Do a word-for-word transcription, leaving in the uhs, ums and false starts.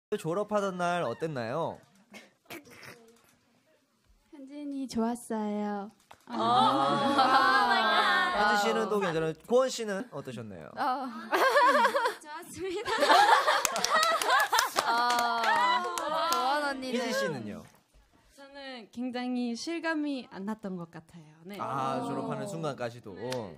졸업하던 날 어땠나요? 현진이 좋았어요. 아, 현진 씨는 또 괜찮아요. 고원 씨는 어떠셨나요? 어. 좋았습니다. 고원 언니는 희진 씨는요? 저는 굉장히 실감이 안 났던 것 같아요. 네. 아, 졸업하는 순간까지도.